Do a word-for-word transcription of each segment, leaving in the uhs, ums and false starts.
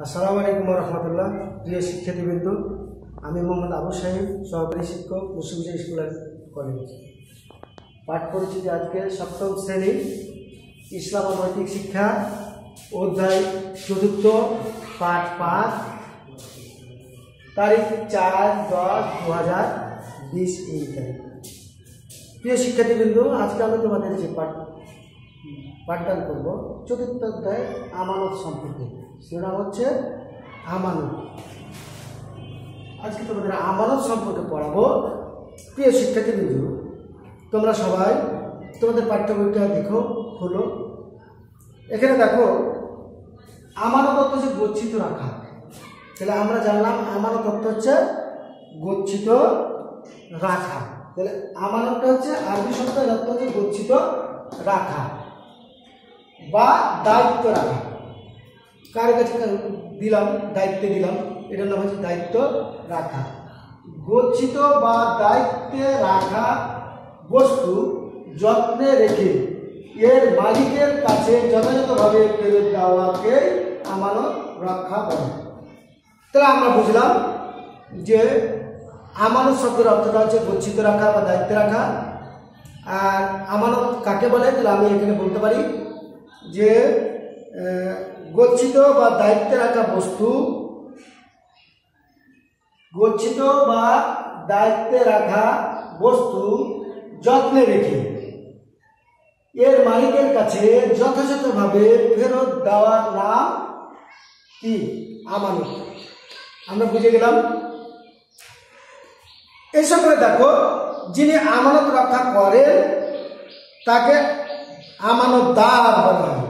আসসালামু আলাইকুম রহমতুল্লাহ। প্রিয় শিক্ষার্থীবৃন্দ, আমি মোহাম্মদ আবু সাহেব, সহকারী শিক্ষক, মুসলিম স্কুল কলেজ। পাঠ করছি যে আজকে সপ্তম শ্রেণী ইসলাম ও নৈতিক শিক্ষা, অধ্যায় চতুর্থ, পাঠ পাঁচ, তারিখ চার দশ দু হাজার বিশ এই তারিখ। প্রিয় শিক্ষার্থীবৃন্দ, আজকে আমি তোমাদের যে পাঠ পাঠদান করব চতুর্থ অধ্যায় আমানত সম্পর্কে। শিরোনাম হচ্ছে আমানত। আজকে তোমাদের আমানত সম্পর্কে পড়াবো। প্রিয় শিক্ষার্থীবৃন্দ, তোমরা সবাই তোমাদের পাঠ্য বইটা দেখো, হলো এখানে দেখো আমানত অর্থ হচ্ছে গচ্ছিত রাখা। তাহলে আমরা জানলাম আমানত অর্থ হচ্ছে গচ্ছিত রাখা। তাহলে আমানতটা হচ্ছে আরবি শব্দের অর্থ হচ্ছে গচ্ছিত রাখা বা দায়িত্ব রাখা। কার কাছে দিলাম, দায়িত্বে দিলাম, এটার নাম হচ্ছে দায়িত্ব রাখা। গচ্ছিত বা দায়িত্বে রাখা বস্তু যত্নে রেখে এর মালিকের কাছে যথাযথভাবে ফেরত দেওয়াকে আমানত রক্ষা বলে। তাহলে আমরা বুঝলাম যে আমানত শব্দের অর্থটা হচ্ছে গচ্ছিত রাখা বা দায়িত্বে রাখা। আর আমানত কাকে বলে? তাহলে আমি এখানে বলতে পারি যে গচ্ছিত বা দায়িত্বে রাখা বস্তু গচ্ছিত বা দায়িত্বে রাখা বস্তু যত্নে রেখে এর মালিকের কাছে যথাযথভাবে ফেরত দেওয়ার নাম কি? আমানত। আমরা বুঝে গেলাম। এই সকলে দেখো, যিনি আমানত রক্ষা করেন তাকে আমানতদার বলা হয়।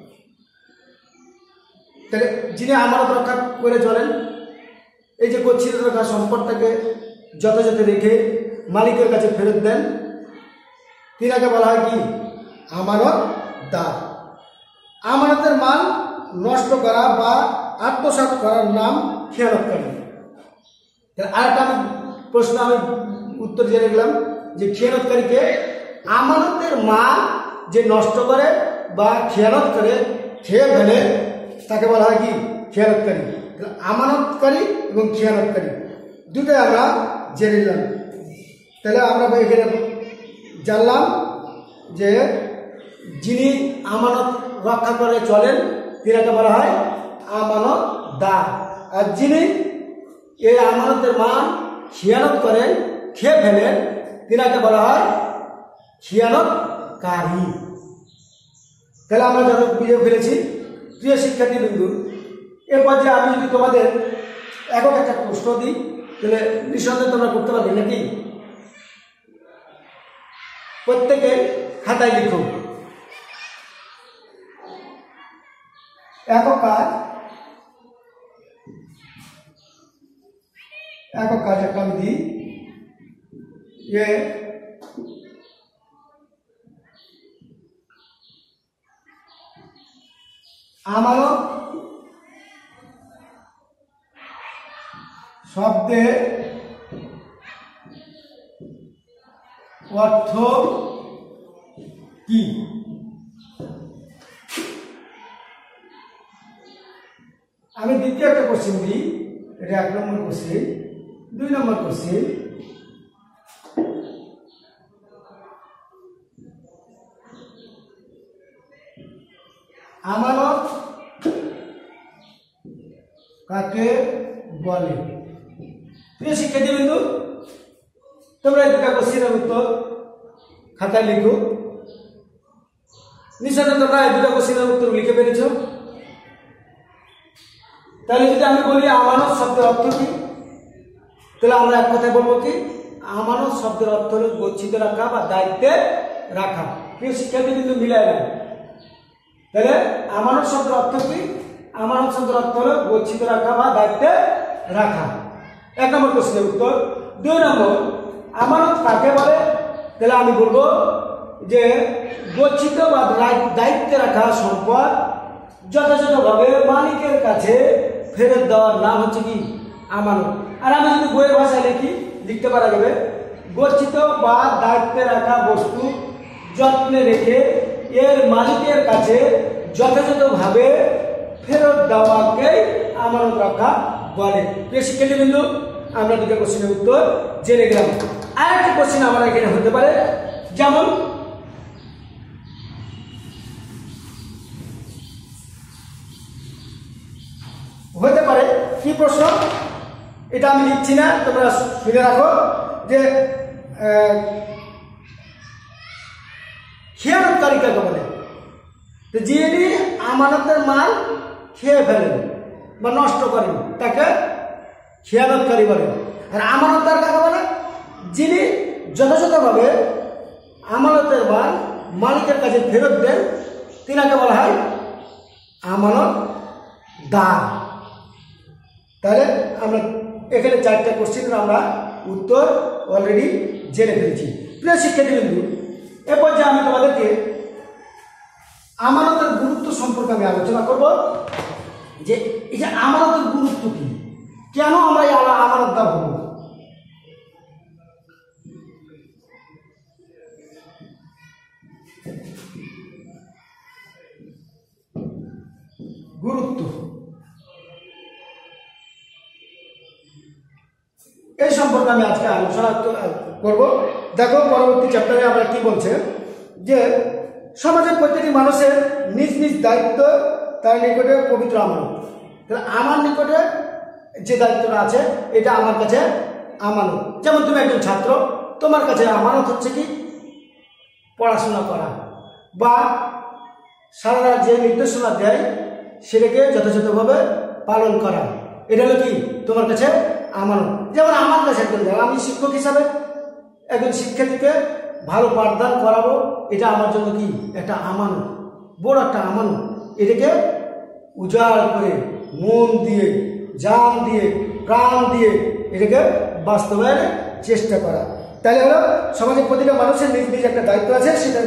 তাহলে যিনি আমানত রক্ষা করে চলেন, এই যে গচ্ছিত রাখা সম্পদটাকে যথাযথ রেখে মালিকের কাছে ফেরত দেন, তিনাকে বলা হয় কি? আমানতদার। আমানতের মাল নষ্ট করা বা আত্মসাৎ করার নাম খেয়ানতকারী। আরেকটা আমি প্রশ্ন আমি উত্তর জেনে গেলাম যে খেয়ানতকারীকে আমানতের মাল যে নষ্ট করে বা খেয়ানত করে, খেয়ে ফেলে, তাকে বলা হয় কি? খেয়ানতকারী। আমানতকারী এবং খেয়ানতকারী দুটোই আমরা জেনে নিলাম। তাহলে আমরা এখানে জানলাম যে যিনি আমানত রক্ষা করে চলেন তিনাকে বলা হয় আমানতদার। আর যিনি এই আমানতের মান খেয়ানত করেন, খেয়ে ফেলেন, তিনাকে বলা হয় খেয়ানতকারী। তাহলে আমরা যত বুঝে ফেলেছি। প্রিয় শিক্ষার্থীবৃন্দ, এরপর যে আমি যদি তোমাদের একক একটা প্রশ্ন দিই, তাহলে নিঃসন্দেহে তোমরা করতে পারবে নাকি? প্রত্যেকে খাতায় লিখো। একক কাজ একক কাজ একটা আমি দিই যে আমানত শব্দের অর্থ কি? আমি দ্বিতীয় একটা কোশ্চেন দিই, এটা এক নম্বর কোশ্চেন। দুই নম্বর কোশ্চেন, আমানত কাকে বলে? প্রিয় শিক্ষার্থীবৃন্দ, তোমরা এই দুটা কোশ্চেনের উত্তর খাতায় লিখো। নিঃসন্দেহে তোমরা এই দুটা কোশ্চেনের উত্তর লিখে পেরেছ। তাহলে যদি আমি বলি আমানত শব্দের অর্থ কি, তাহলে আমরা এক কথায় বলবো কি? আমানত শব্দের অর্থ হল গচ্ছিত রাখা বা দায়িত্বে রাখা। প্রিয় শিক্ষার্থী কিন্তু মিলাই না। তাহলে আমানত শব্দের অর্থ কি? আমানত শব্দের অর্থ হল গচ্ছিত রাখা বা দায়িত্বে রাখা। এক নম্বর কোশ্চেনের উত্তর। দুই নম্বর, আমানত কাকে বলে? তাহলে আমি বলবো যে গচ্ছিত বা দায়িত্বে রাখা সম্পদ যথাযথভাবে মালিকের কাছে ফেরত দেওয়ার নাম হচ্ছে কি? আমানত। আর আমি যদি বইয়ের ভাষায় লিখি, লিখতে পারা যাবে গচ্ছিত বা দায়িত্বে রাখা বস্তু যত্নে রেখে এর মালিকের কাছে যথাযথভাবে ফেরত দেওয়াকে আমানত রক্ষা বলে। প্রিয় শিক্ষার্থীবৃন্দ, আমরা দুটো কোশ্চেনের উত্তর জেনে গেলাম। আর একটা কোশ্চেন আমার এখানে হতে পারে, যেমন হতে পারে কি প্রশ্ন, এটা আমি লিখছি না, তোমরা শুনে রাখো, যে খেয়ানতকারী কাকে বলে? তো যিনি আমানতের মাল খেয়ে ফেলেন বা নষ্ট করেন তাকে খেয়ানতকারী বলে। আর আমানতদার কাকে বলে? যিনি যথাযথভাবে আমানতের মাল মালিকের কাছে ফেরত দেন, তিনাকে বলা হয় আমানতদার। তাহলে আমরা এখানে চারটা কোশ্চেনের আমরা উত্তর অলরেডি জেনে ফেলেছি। প্রিয় শিক্ষার্থীবৃন্দ, এরপর যে আমি তোমাদেরকে আমানতের গুরুত্ব সম্পর্কে আমি আলোচনা করব, যে এই যে আমানতের গুরুত্ব কি, কেন আমরা এই আমানতদার হব। গুরুত্ব এই সম্পর্কে আমি আজকে আলোচনা করব। দেখো পরবর্তী চ্যাপ্টারে আমরা কি বলছে, যে সমাজের প্রত্যেকটি মানুষের নিজ নিজ দায়িত্ব তার নিকটে পবিত্র আমানত। তাহলে আমার নিকটে যে দায়িত্বটা আছে এটা আমার কাছে আমানত। যেমন তুমি একজন ছাত্র, তোমার কাছে আমানত হচ্ছে কি পড়াশোনা করা, বা সারা যে নির্দেশনা দেয় সেটাকে যথাযথভাবে পালন করা, এটা হলো কি তোমার কাছে আমানত। যেমন আমার কাছে একজন, আমি শিক্ষক হিসাবে একজন শিক্ষার্থীকে ভালো পাঠদান করাবো, এটা আমার জন্য কি একটা আমানত, বড় একটা আমানত। এটাকে উজাড় করে মন দিয়ে, জান দিয়ে, প্রাণ দিয়ে এটাকে বাস্তবায়নের চেষ্টা করা। তাহলে হলো সমাজের প্রতিটা মানুষের নিজ নিজ একটা দায়িত্ব আছে, সেটা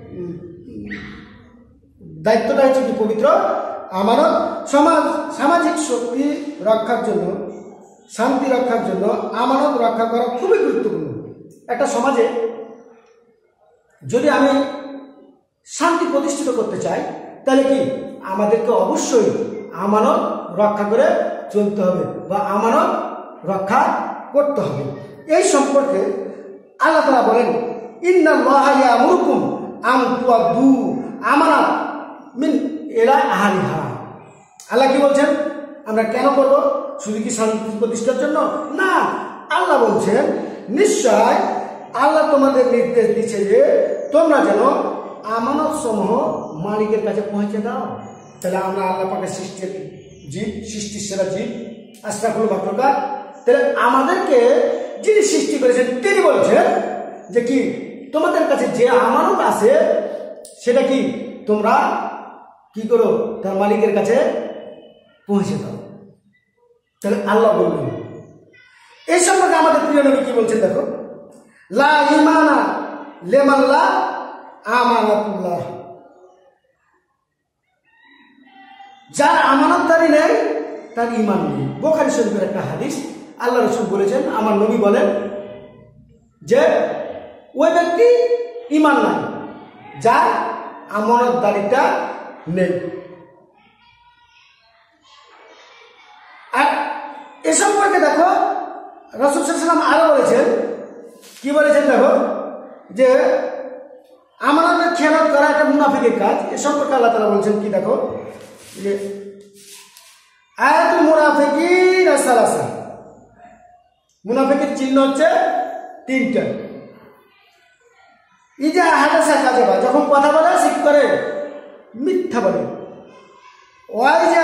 দায়িত্বটা হচ্ছে কি পবিত্র আমানত। সমাজ সামাজিক শক্তি রক্ষার জন্য, শান্তি রক্ষার জন্য আমানত রক্ষা করা খুবই গুরুত্বপূর্ণ। একটা সমাজে যদি আমি শান্তি প্রতিষ্ঠিত করতে চাই, তাহলে কি আমাদেরকে অবশ্যই আমানত রক্ষা করে চলতে হবে, বা আমানত রক্ষা করতে হবে। এই সম্পর্কে আল্লাহ তাআলা বলেন, ইন্নাল্লাহা ইয়ামুরুকুম আন তুআদ্দু আমানাত মিন ইলা আহলিহা। আল্লাহ কি বলছেন? আমরা কেন করব? শুধু কি শান্তি প্রতিষ্ঠার জন্য না, আল্লাহ বলছেন নিশ্চয় আল্লাহ তোমাদের নির্দেশ দিচ্ছে যে তোমরা যেন আমানত সমূহ মালিকের কাছে পৌঁছে দাও। তাহলে আমরা আল্লাহ পাকের সৃষ্টির জীব, সৃষ্টির সেরা জীব, আশরাফুল মাখলুকাত। তাহলে আমাদেরকে যিনি সৃষ্টি করেছেন তিনি বলছেন যে কি তোমাদের কাছে যে আমানত আছে সেটা কি তোমরা কি করো, তার মালিকের কাছে পৌঁছে দাও। তাহলে আল্লাহ বলবেন। এই সম্পর্কে আমাদের প্রিয় নবী কি বলছেন দেখো, লা ঈমানা লিমান লা আমানাতুল্লাহ। যার আমানতদারি নেই তার ঈমান নেই। বুখারী শরীফের একটা হাদিস, আল্লাহ রাসূল বলেছেন, আমার নবী বলেন যে ওই ব্যক্তি ঈমান নাই যার আমানতদারিটা নেই। আর এ সম্পর্কে দেখো রাসূল সাল্লাল্লাহু আলাইহি ওয়াসাল্লাম আরো বলেছেন, কি বলেছেন দেখো, যে আমানতের খেয়ানত করা একটা মুনাফিকের কাজ। এ সম্পর্কে আল্লাহ তাআলা বলছেন কি দেখো, যে আয়াতুল মুনাফিকিন সালাসা, মুনাফিকের চিহ্ন হচ্ছে তিনটা। ইজা হাদাসা কাযাবা, যখন কথা বলে সে কি করে মিথ্যা বলে। ওয়াইজা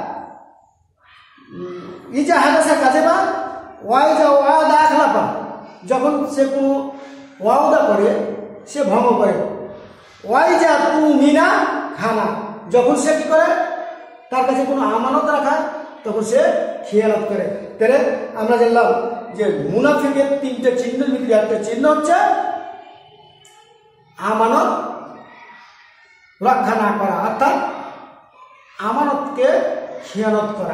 ইজা হাদাসা কাযাবা ওয়াইজা ওয়াদা আখলাফা, যখন সে কোনো ওয়াদা করে সে ভঙ্গ করে। ওয়াইজা তুমিনা খানা, যখন সে কি করে তার কাছে কোনো আমানত রাখা তখন সে খেয়ানত করে। তাহলে আমরা জানলাম যে মুনাফিকের তিনটে চিহ্নের ভিতরে একটা চিহ্ন হচ্ছে আমানত রক্ষা না করা, অর্থাৎ আমানতকে খেয়ানত করা।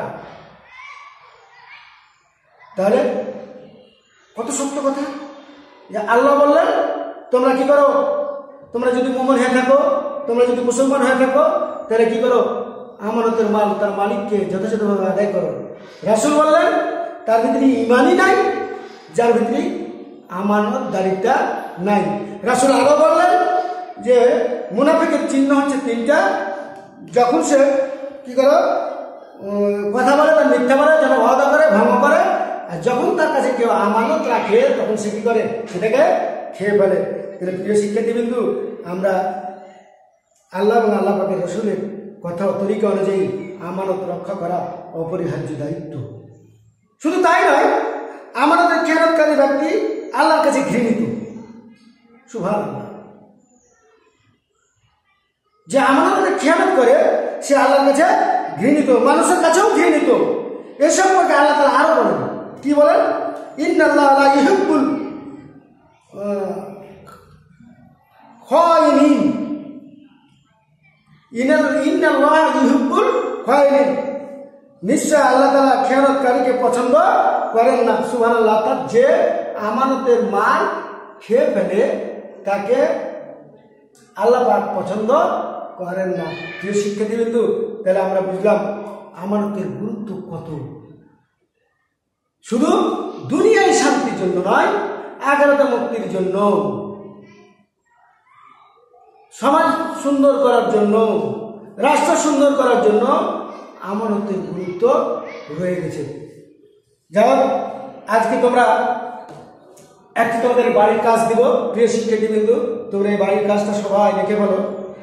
তাহলে কত সত্য কথা যে আল্লাহ বললেন তোমরা কি করো, তোমরা যদি মুমিন হয়ে থাকো, তোমরা যদি মুসলমান হয়ে থাকো, তাহলে কি করো আমানতের মাল তার মালিককে যথাযথভাবে আদায় করো। রাসূল বললেন তার ভিতরে ইমানই নাই যার ভিতরে আমানতদারিতা নাই। রাসূল আরো বললেন যে মুনাফিকের চিহ্ন হচ্ছে তিনটা, যখন সে কি করে কথা বলে তার মিথ্যা বলে, যেন ওয়াদা করে ভঙ্গ করে, আর যখন তার কাছে কেউ আমানত রাখে তখন সে কি করে সেটাকে খেয়ে ফেলে। তাহলে প্রিয় শিক্ষার্থীবৃন্দু, আমরা আল্লাহ এবং আল্লাহ পাকের রাসূলের কথা ও তরিকা অনুযায়ী আমানত রক্ষা করা অপরিহার্য দায়িত্ব। শুধু তাই নয়, আমানতের খেয়ানতকারী ব্যক্তি আল্লাহর কাছে ঘৃণিত। সুবহানাল্লাহ। যে আমানতের খেয়ানত করে সে আল্লাহর কাছে ঘৃণিত, মানুষের কাছেও ঘৃণিত। এ সম্পর্কে আল্লাহ তাআলা আরো বলেন, কি বলেন? ইন্নাল্লাহা লা ইউহিব্বুল খায়িনিন, ইন্নাল্লাহা ইউহিব্বুল খায়িনিন, নিশ্চয় আল্লাহ তাআলা খেয়ানতকারীকে পছন্দ করেন না। সুবহানাল্লাহ। অর্থাৎ যে আমানতের মাল খেয়ে ফেলে তাকে আল্লাহ পাক পছন্দ করেন না। প্রিয় শিক্ষার্থীবৃন্দু, তাহলে আমরা বুঝলাম আমানতের গুরুত্ব কত। শুধু দুনিয়ায় শান্তির জন্য নয়, আখিরাতে মুক্তির জন্য, সমাজ সুন্দর করার জন্য, রাষ্ট্র সুন্দর করার জন্য আমানতের গুরুত্ব রয়ে গেছে। যেমন আজকে তোমরা একটি তোমাদের বাড়ির কাজ দিব। প্রিয় শিক্ষার্থীবৃন্দু, তোমরা এই বাড়ির কাজটা সবাই লিখে বলো।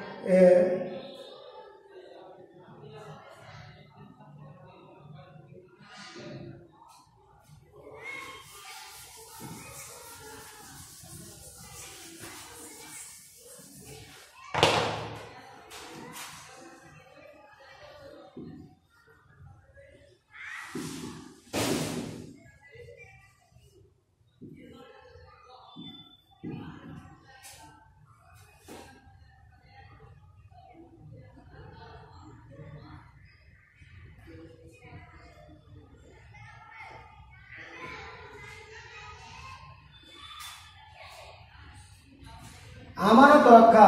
আমানত রক্ষা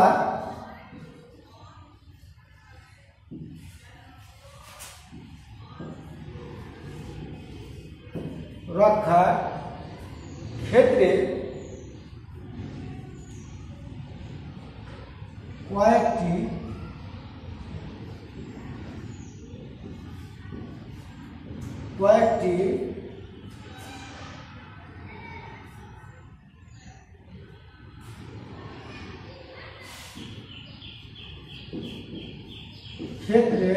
রক্ষার ক্ষেত্রে কয়েকটি কয়েকটি ক্ষেত্রে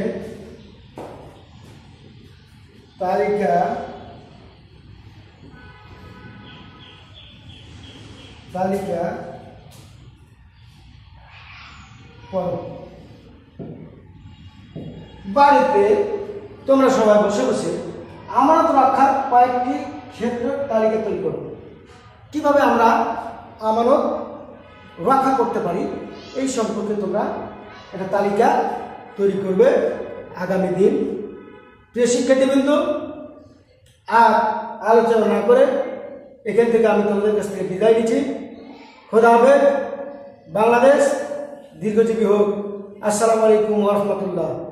তালিকা তালিকা করো। বাড়িতে তোমরা সবাই বসে বসে আমানত রক্ষার কয়েকটি ক্ষেত্রের তালিকা তৈরি করো। কিভাবে আমরা আমানত রক্ষা করতে পারি এই সম্পর্কে তোমরা একটা তালিকা তৈরি করবে আগামী দিন। প্রিয় শিক্ষার্থীবৃন্দ, আর আলোচনা না করে এখান থেকে আমি তোমাদের কাছ থেকে বিদায় নিচ্ছি। খোদা হাফেজ। বাংলাদেশ দীর্ঘজীবী হোক। আসসালামু আলাইকুম ওয়া রাহমাতুল্লাহ।